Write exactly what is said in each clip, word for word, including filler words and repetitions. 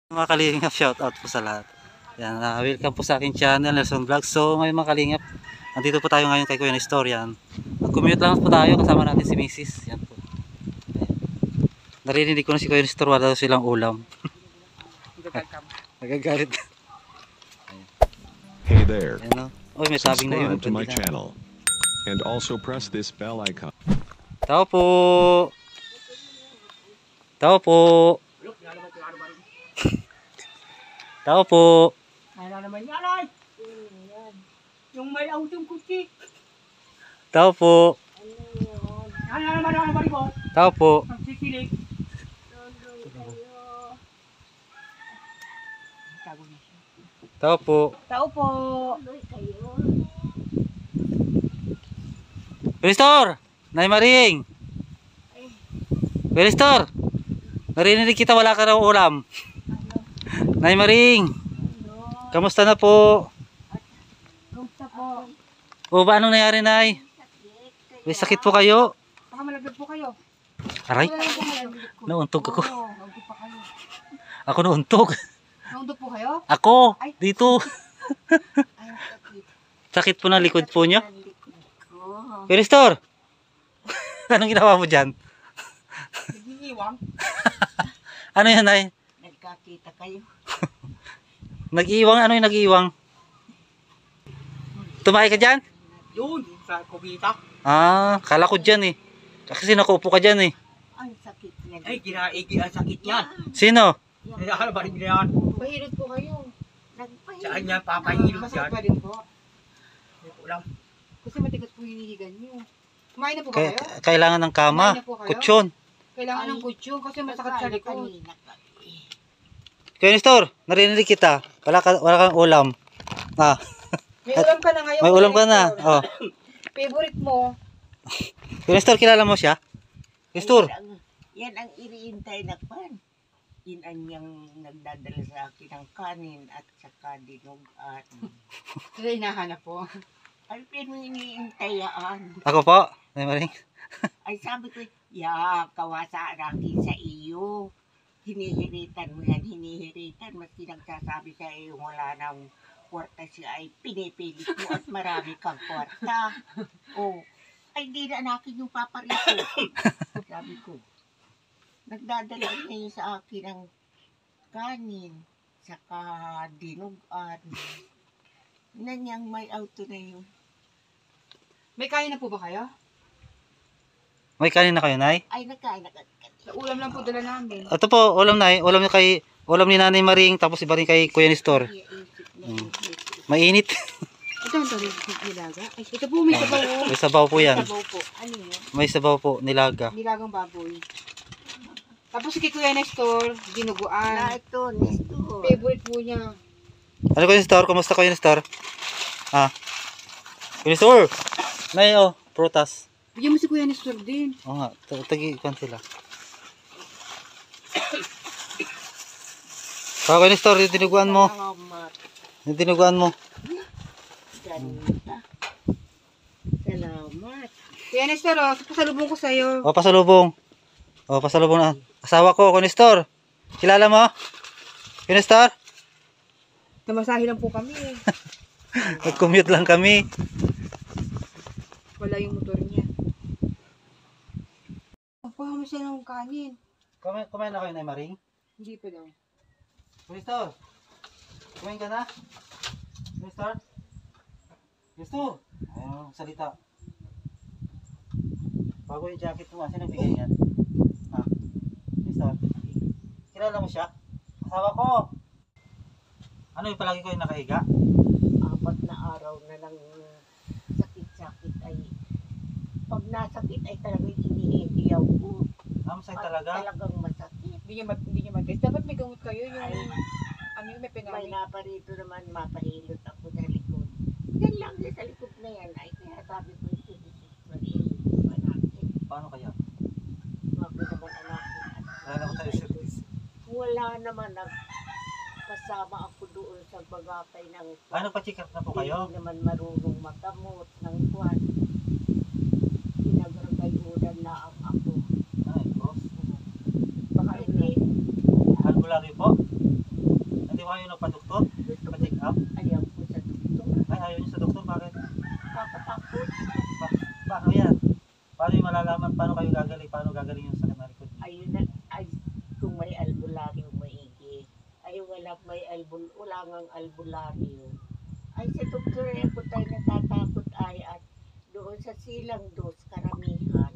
Mga kalingap, shout out po sa lahat. Yan, uh, welcome po sa aking channel, Nelson Vlog. So ngayon mga kalingap, nandito po tayo ngayon kay Kuya Nestor. Yan, nag-commute lang po tayo, kasama natin si Missus Yan po. Ayan. Narinig ko na si Kuya Nestor, wala daw silang ulam. Nagagalit. Hey there. Ayan, no? Oy, may sabing na yun. Subscribe to my channel. And also press this bell icon. Tao po. Tao po. Tao po. Ano naman yan ay? Yung may autong kutsi. Tao po. Ano naman ang bari mo? Tao po. Ang sikilig. Tao po. Tao po. Nestor! Nay Maring! Nestor! Narinig kita, wala ka raw ulam. Nay Maring! Kamusta na po? Kamusta po? O ba anong nangyari, Nay? May sakit po kayo? Baka malaglag po kayo. Aray, Wala po malaglag ko. nauntog ako. Oo, nauntog pa kayo. Ako nauntog. Nauntog po kayo? Ako! Ay. Dito! Ay, sakit. Sakit po ng likod po nyo? Oo. Nestor! Anong ginawa mo dyan? Nag-iiwang. Ano yan, Nay? Nagkakita kayo. Nag-iiwang? Ano yung nag-iiwang? Tumahay ka dyan? Yun, sa kubita. Ah, kala ko dyan eh. Kasi nakaupo ka dyan eh. Ang sakit niya. Ay, ginaigi ang sakit niyan. Sino? Ay, ano ba rin yan? Pahilot po kayo. Saan niya papahilot Masakit yan? pa rin po. Hindi ko alam. Kasi matigas po hinihigan nyo. Kumain na po ba Kaya, kayo? kailangan ng kama. Kumain na po kayo? Kutsyon. Kailangan ng kutsyo kasi masakit sa likod. Kaya Nestor, narinig kita. Wala, ka, wala kang ulam. Ah, May ulam ka na ngayon. may ulam ka na. Nestor. Oh. Favorite mo. Kaya Nestor, kilala mo siya? Nestor. Yan ang, yan ang iriintay na pan. Yan ang yung nagdadala sa akin ng kanin at saka dinugan. Sila hinahanap po. Ay, pero iniintayaan. Ako po. Nay Maring. Ay, sabi ko, ya, kawasa akin sa iyo. Hinihiritan mo yan, hinihiritan. Maski nagsasabi sa iyo, wala nang kwarta siya, ay pinipilit mo at marami kang kwarta. Oh, ay di na akin yung paparito. Sabi ko, nagdadala niya sa akin ng kanin, saka dinugan. Nanyang may auto na yun. May kain na po ba kayo? May kanin na kayo, Nay? Ay, nagkain, nagkain. Sa ulam lang po dala namin. Ito po, ulam, Nay. Ulam niya kay, ulam ni Nanay Maring, tapos iba rin kay Kuya Nestor. Mm. Mainit. Ito ang tawag ng nilaga. Ay, ito po may sabaw. oh. May sabaw po yan. Sabaw po. Ano yun? May sabaw po, nilaga. Nilagang baboy. Tapos kay Kuya Nestor, Na dinuguan. ito, nesto. Favorite po niya. Ano Kuya Nestor? Kumusta Kuya Nestor? Ah. Kuya Nestor! Nay, oh, prutas. Bigyan mo si Kuya Nestor din. Oo nga, tagi-ikan sila. Kaya Kuya Nestor, yung dinuguan mo. Salamat. Yung dinuguan mo. Ganda. Salamat. Kuya Nestor, oh, pasalubong ko sa'yo. O, pasalubong. O, pasalubong na. Asawa ko, Kuya Nestor. Kilala mo? Kuya Nestor? Namasahe lang po kami eh. Nag-commute lang kami. Wala yung motor niya. Papaha mo siya ng kanin. Kumain, kumain na kayo, Nay Maring? Hindi pa daw. Kuya Nestor, kumain ka na? Kuya Nestor? Kuya Nestor? Ayaw, salita. Bago yung jacket mo, sino bigay yan? Ha? Kuya Nestor? Kilala mo siya? Asawa ko! Ano yung palagi ko yung nakahiga? Apat na araw na lang sakit-sakit ay pag nasakit ay talagang inihiyaw ko. Ah, masakit At talaga? Talagang masakit. Hindi niya, mag- hindi niya mag-guess. Dapat may gamot kayo yung Ay, ano yung may may pinamig. naparito naman mapahilot ako sa likod. Yan lang yan sa likod na yan. Ay kaya sabi ko ito, malihilot pa natin. Paano kaya? Sabi naman anak Wala ko tayo service. wala naman nag kasama ako doon sa bagakay ng Ano pa check up na po kayo? Hindi naman marunong magamot ng kwan. Pinagragayudan na ang ako. Ay, boss. Baka hindi. Ano albularyo po? Hindi ba kayo nagpa-doktor? Gusto ko, Pa-check up? ayaw ko sa doktor. Ay, ayaw niyo sa doktor. Bakit? Kakatakot. Ba paano yan? Paano yung malalaman? Paano kayo gagaling? Paano gagaling yung sakit na likod niyo? Ayun na, ay, kung may albularyo maigi. Ay, wala may albul, wala ngang albularyo. Ay, sa doktor ay ako tayo natatakot ay at doon sa silang dos, karamihan.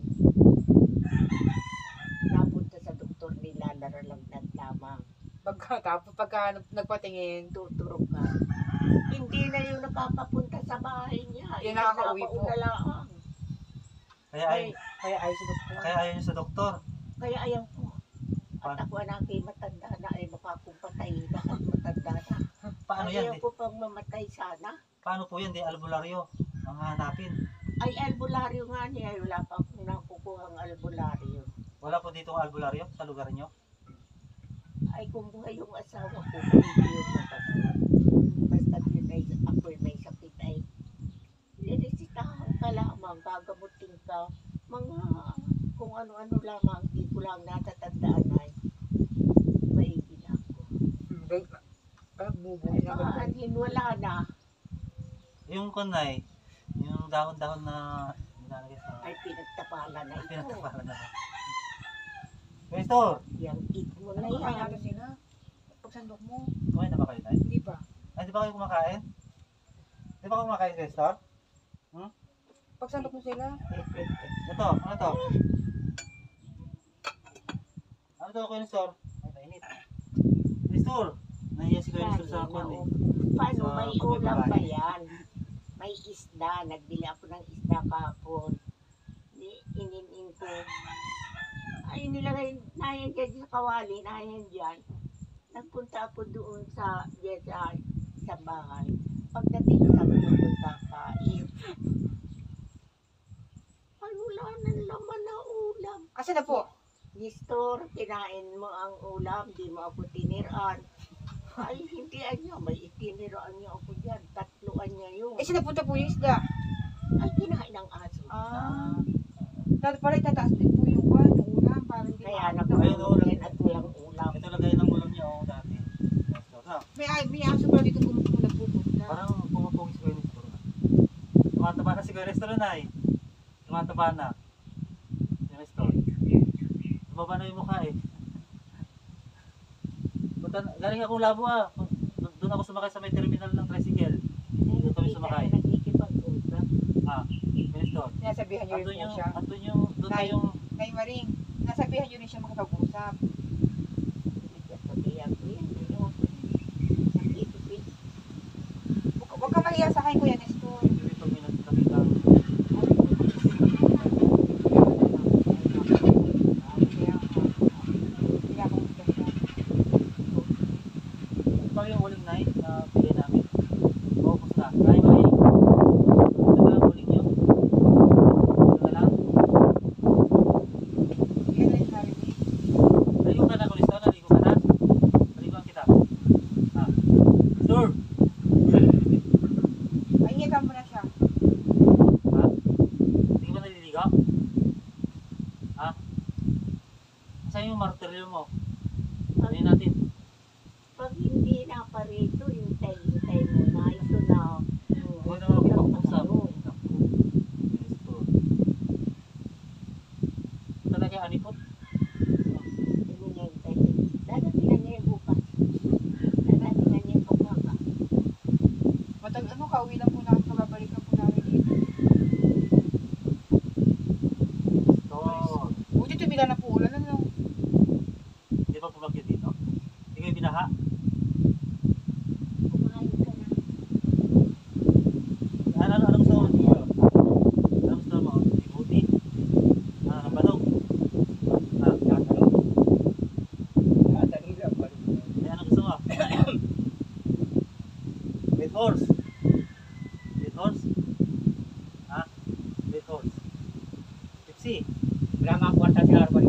Napunta sa doktor nila, naralagdag lamang. Pagka, tapos pagka nag- nagpatingin, Tuturok ka. Hindi na yung napapapunta sa bahay niya. Yung nakakauwi po. na lang. Kaya ay, kaya ayaw sa doktor. kaya ayaw niyo sa doktor. Kaya ayaw ko. At ako anak ay matanda na ay baka kung patayin na at matanda na. Paano yan? Ayaw Di, ko pang mamatay sana. paano po yan? Di albularyo. Ang hanapin. Ay albularyo nga niya. Wala pa akong nakukuha ang albularyo. Wala po dito ang albularyo sa lugar niyo. Ay kung buhay yung asawa ko, hindi yung makasunod. Basta yun ay ako'y may sakit ay niresitahan ka lamang, gagamutin ka. Mga kung ano-ano lamang, di ko lang natatandaan ay maigi na ako. Parang bubo Ay, na mga anhin, wala na. Yung kunay, yung dahon-dahon na nilalagay sa Ay pinagtapalan na ito. pinagtapalan na. Pastor, Yang it mo na Ano kaya yan. natin sila? Pagsandok mo, kumain na ba kayo tayo? hindi pa. Ay, di ba kayo kumakain? Di ba kayo kumakain, Pastor? Pagsandok mo sila, Ito, ano to? Ano to, Kuya Nestor? Ay, mainit. Nestor! Nahiya si Kuya Nestor sa kwan eh. Paano Sa may pagbabae. ulam ba yan? May isda. Nagbili ako ng isda kahapon. Ni- Inin-in ko. Ay, nilagay na yan dyan sa kawali. Na yan dyan. Nagpunta ako doon sa, dyan sa, sa bahay. Pagdating sa mga kakain. Ay, wala nang laman na ulam. asa na po? Nestor, kinain mo ang ulam, di mo ako tiniraan. Ay, hindi niya, may itiniraan niya ako dyan. Tatluan niya yun. Eh, sinapunta po yung isda. Ay, kinain ng aso. Ah. Dahil pala itataas din po yung kwan, yung ulam, parang hindi Kaya maabot Ayun, na- ulam. nakuha yan at walang ulam. Ito lagay ng ulam niya oh, dati. Nestor, no? May, ay, may aso pala dito kung nagpupunta. Parang pumupugis si Kuya Nestor. Tumataba na si Kuya Nestor na eh. Tumataba na. Si Nestor. Tumaba na yung mukha eh. Punta, galing akong labo ah. Do- Doon ako sumakay sa may terminal ng tricycle. Ay, kami hindi sumakay. ka nakikipag-usap. Ah, Kuya Nestor. Sinasabihan niyo rin Andun po yung, siya. andun yung, doon na Nay. yung, Nay Maring, nasabihan niyo rin siya makapag-usap. Sabihan ko yan. Ano? Nakitipid. Huwag huwag ka mahiya sa akin, Kuya Nestor. yung pag may nakita ang Kaya, kaya akong siya. ito yung uling night na bigay namin. Oo, pusta. Ay, may. Ito na ang uling nyo. Ito na lang. Yan na yung narinig. Naligo ka na, Kulisto. Naligo ka na. Naligoan kita. Ah. Sir! Ay, ingat mo na siya. Ha? Hindi ka ba naliligo? Ha? Saan yung martilyo mo? Ano yun natin? Pag hindi na pa rito, hintay-hintay mo na. Ito na. Huwag na makapag-usap. Kulisto. Talaga yung anipot? Hindi niya hintay. Dadating na niya yung bukas. Dadating na niya yung pagkaka. Matag ano, kauwi lang po na, kababalik lang po namin dito. Ito. Buti tumila na po ulan, ano? Hindi ba pumagyo dito? Hindi kayo binaha? Kumain ka na. Ano, ano, ano gusto mo? Ano gusto mo? Ibuti? Ah, ang banog? Ah, kakalog? Eh, ano gusto mo? Red horse? Red horse? Ha? Red horse? Pepsi? Wala nga kwarta si Arban.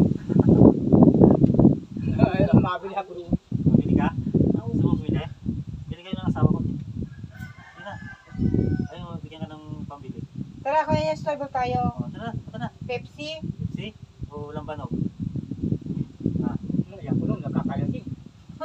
Ay, mabili ako rin. Mabili ka? Gusto mo bumili? Bili kayo ng asawa ko. Hindi na. Ayun, bigyan ka ng pambili. Tara, Kuya Nestor, go tayo. O, tara na, tara na. Pepsi. Pepsi? O walang banog? Ayan ko nung nakakalasing.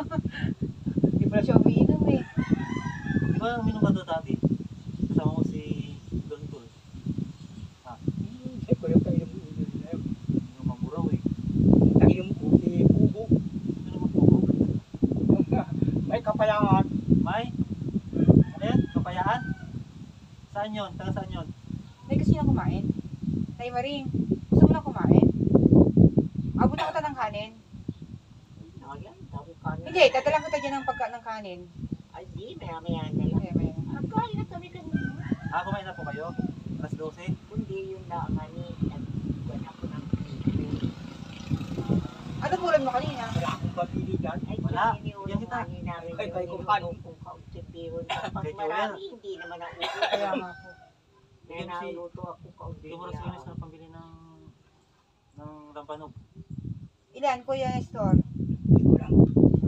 May kapayaan. May? Ano yan? Kapayaan? Saan yun? Taga saan yun? May gusto niya kumain. Tay Maring, gusto mo na kumain? Abot na kita ng kanin. Ayan, dami ka na. Hindi, dadalang kita dyan ng pagka ng kanin. Ay, di, maya-maya na lang. Okay, may. Nagkain na kami kanina. Ah, kumain na po kayo? alas dose? Kundi yun na, mani. Nagkuhan ako ng pili. Ano ulam mo kanina? Wala akong pabili dyan. Ay, Wala. kiniulo Yan kita. mani namin. Ay, kay yung kumpani. nilunok kong kaunting bihon. Kapag Kay marami, hindi naman ang ulo. Kaya nga po. Kaya naluto ako Hindi kaunting mo rin sinis na pambili ng ng lampanog. Ilan, Kuya Nestor? Hindi ko lang.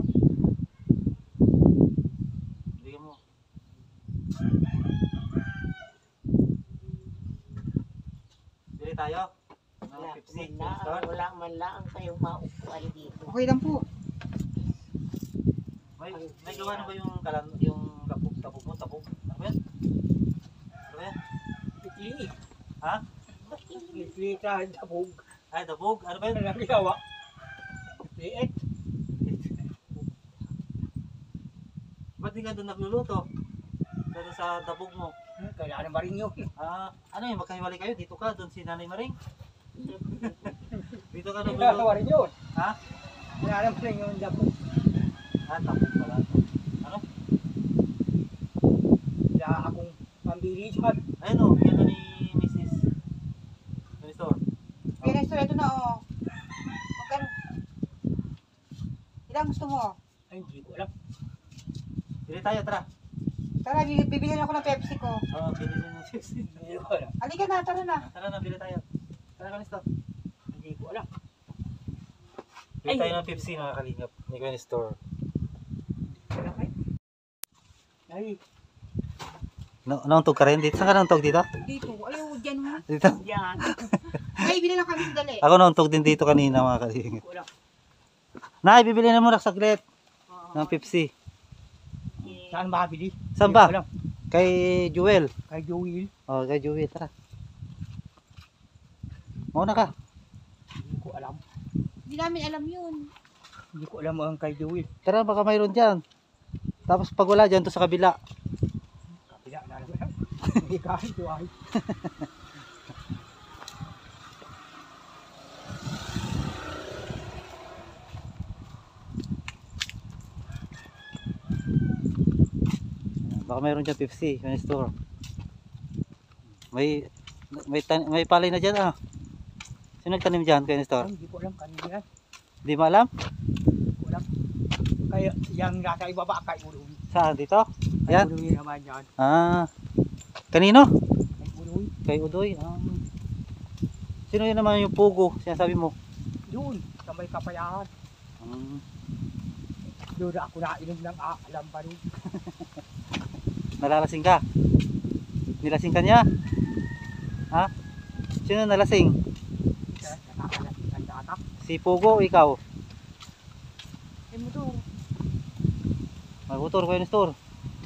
Bigyan mo. Bili tayo. Ng Wala Pepsi. man lang, wala man lang kayong maupuan dito. Okay lang po. May, may gawa na ba yung kalan, yung tapog, tapog mo, tapog? Ano ba yan? Ano ba yan? Pitli. Ha? Pitli sa dabog. Ay, tapog? Ano ba Ano yan? lang ginawa? Pitliit. Ba't di ka doon nagluluto? Doon sa tapog mo. Kailangan ba rin yun? Ah, ano yun, magkahiwalay kayo? Dito ka, doon si Nanay Maring. Dito ka Kailangan nagluluto. ba rin yun? Ha? Kailangan ba rin yun dabog? Ah, tapog pala. Ano? Wala akong pambili dyan. Ayun o, bigyan ka ni Missus Minister. Kuya Nestor, ito na oh. Magkano? Ilang gusto mo? Ay, hindi ko alam. Bili tayo, tara. Tara, bi- bibili ako ng Pepsi ko. Oo, bili din ng Pepsi. Hindi ko alam. Halika na, tara na. Tara na, bili tayo. Tara ka, Minister. Hindi ko alam. Bili tayo ng Pepsi, mga kalingap. Ni Kuya Store. Ay, No, nauntog ka rin dito? Saan ka nauntog dito? Dito, ayaw, dyan mo. Dito. Yan. Ay, bili lang kami dali. Ako nauntog din dito kanina, mga kalingap. hindi ko alam. Nay, bibili na muna saglit ng Pepsi. Saan makabili? Saan Hindi ba? ko alam. Kay Jewel. Kay Joel. Oh, kay Jewel, tara. Mauna ka. Hindi ko alam. Hindi namin alam yun. Hindi ko alam ang kay Joel. Tara, baka mayroon dyan. Tapos pag wala dyan, to sa kabila. Kapila na lang. Hindi kahit ito ay. Baka mayroon dyan Pepsi, Kuya Store. May may tan may palay na dyan ah. Sino nagtanim dyan, Kuya Store? Hindi ko alam kanina yan. Di mo alam? Hindi ko alam. Kaya yung nasa ibaba kay Uloy. Saan? Dito? Kay Yan. Uloy naman yan. Ah. Kanino? Kay Uloy. Kay Udoy. Ah. Sino yun naman yung pugo? Sinasabi mo? Doon. Sa may kapayaan. Hmm. Doon ako nainom ng ah, alam pa rin. Nalalasing ka? Nilasing ka niya? Ha? Sino nalasing? Kaya nakakalating ang data. Si Pugo o ikaw? Ay mo to. Magmotor, Kuya Store.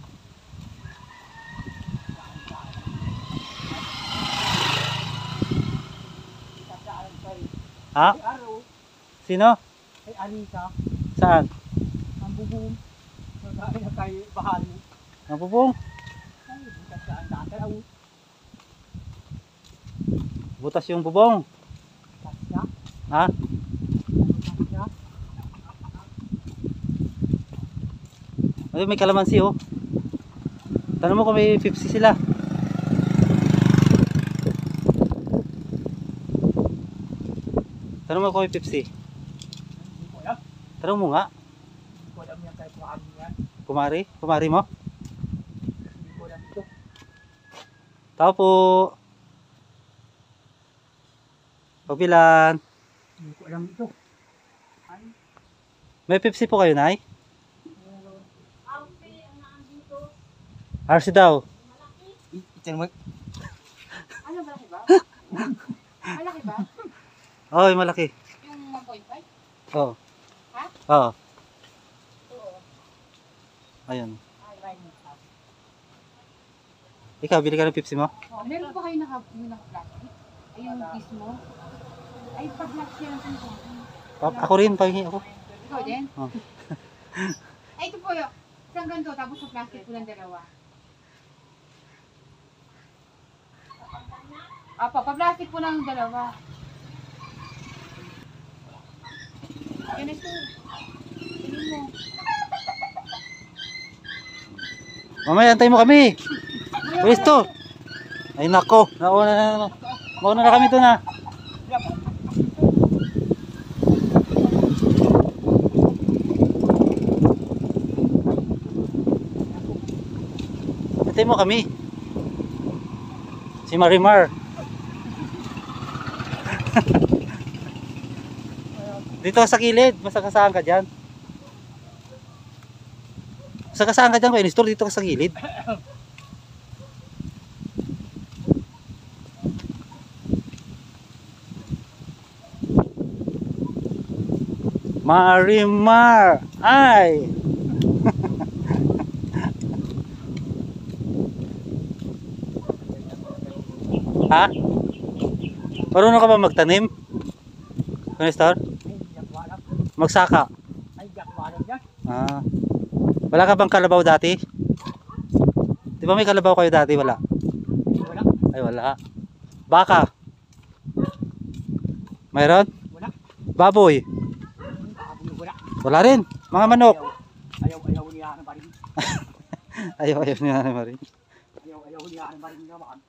Saan kay Ha? kay Aro. Sino? Kay Anita. Saan? Ang bubong. Kaya na kay Bahalo. Napupong? Ay, bukas sa ang data. Ay, Butas yung bubong. bukas na. Ha? Bukas na. Ay, may kalamansi oh. Tanong mo kung may Pepsi sila. Tanong mo kung may Pepsi. Hindi ko alam. Tanong mo nga. Hindi ko alam yan kay Kuami yan. Kumari? Kumari mo? Hindi ko alam ito. Tao po. Pagbilan. Hindi ko alam ito. May Pepsi po kayo, Nay? R C daw. Ito naman. Ano, malaki ba? Malaki ba? Oh, malaki. Yung one point five? Oo. Ha? Oo. Oo. Ayun. Ay, right mo. Ikaw, bili ka ng Pepsi mo? Oh, meron pa kayo naka, yung naka-plastic? Ay, yung kiss mo? Ay, pag-lock siya lang sa Pa- Ako rin, pahingi ako. Ikaw din? Oh. Ay, ito po yun. Isang ganito, tapos sa plastic po ng dalawa. Apa, pa-plastic po ng dalawa. Yan ito. Tingin mo. Mamaya, antay mo kami. Pwesto. Ay nako, nauna na naman. Mauna na kami ito na. Antay mo kami. Si Marimar. Dito sa kilid, masakasaan ka dyan. Masakasaan ka dyan, Kuya Nestor, dito ka sa kilid. Marimar! Ay! Ha? Marunong ka ba magtanim? Kuya Nestor? Magsaka? Ay, yak malam yan. Ah. Wala ka bang kalabaw dati? Di ba may kalabaw kayo dati? Wala? Wala. Ay wala. Baka? Mayroon? Wala. Baboy? Wala. Wala rin. Mga manok? Ayaw, ayaw niya ng barin. Ayaw, ayaw niya na rin. Ayaw, ayaw niya ng barin naman.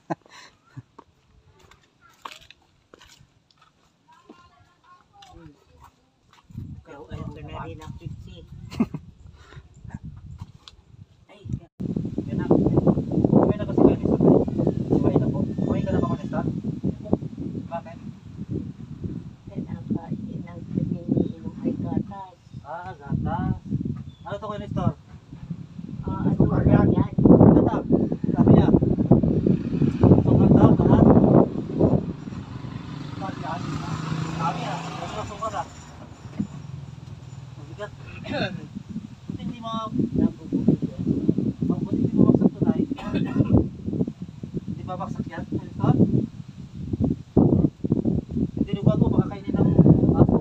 Ikaw ayaw ka na rin ang pixie. Ay, Yan na. Kumain na ba si Kuya Nestor? Kumain na po. Kumain ka na ba, Kuya Nestor? Bakit? kinakain ang pininiinom ay gatas. Ah, gatas. Ano to, Kuya Nestor? Ah, ano ba yan? Gata. Sabi niya. Sukal daw, lahat. Sabi niya. Sabi niya, sukal ah. Mabigat. Buti hindi mga... Buti hindi babaksak tunay. Hindi babaksak yan, Kuya Nestor? Hindi lugar mo, baka kainin ng aso.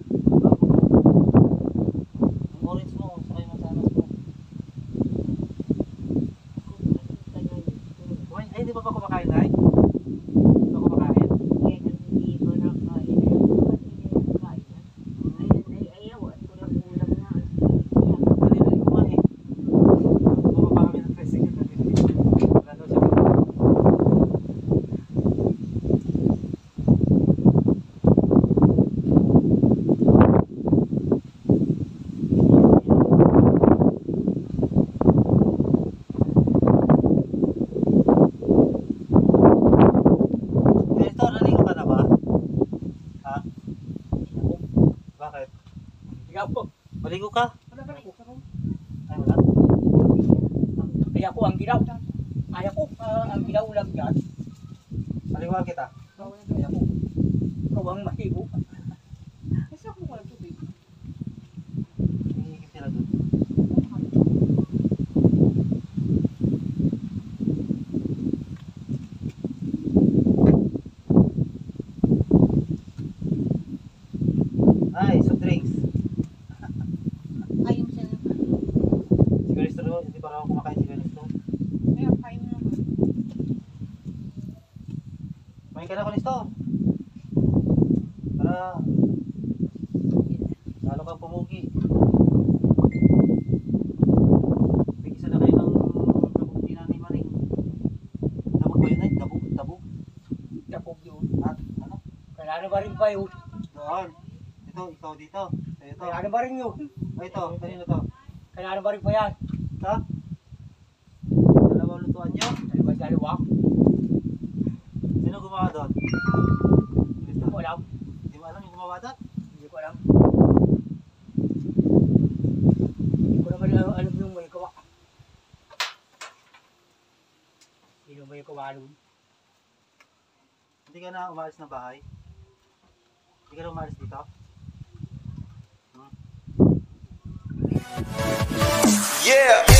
Ang orange mo, sakay mo sa anas mo. Kumain, ay, hindi ba ba kumakain, Nay? Hindi ba kumakain? Yan ang hindi ko nakain. Ayaw ko kasi hindi ko nakain. Ayan ay ayaw. At ulam-ulam na. Dali na rin kumain. Bumaba kami ng tricycle na dito. Wala daw siya kumain. Kuya Nestor, naligo ka na ba? Ha? Bakit? Kaya po, Maligo ka? wala ba ako? Ay, wala. Kaya po ang gilaw. Kaya po, ah, ang gilaw lang yan. Maligoan kita. Kaya po, ikaw ang mahigo. Kasi ako wala tubig. Hihigit sila doon. Ay, soft drinks. Ayaw mo siya naman. Si Kuya Nestor, hindi pa ako kumakain si Kuya Nestor. Kaya kain mo naman. Kumain ka na, Kuya Nestor. Para lalo kang pumugi. Bigisa na kayo ng dabog ni Nanay Maring. Dabog ba yun ay? Dabog? Dabog? Tapog yun. At ano? Kaya na ba rin ba yun? Doon. Ito, ikaw dito. Sa'yo ito. Kaya na ba rin yun? Ay, ito. Kanino to? Kaya na ba rin ba yan? Ito? Dalawang lutuan nyo. Ano ba dalawa? Sino gumawa doon? Hindi ko alam. Hindi mo alam yung gumawa doon? Hindi ko alam. Hindi ko naman alam, alam yung may gawa. Hindi mo may gawa nun. Hindi ka na umalis ng bahay? Hindi ka na umalis dito? Hmm. Yeah.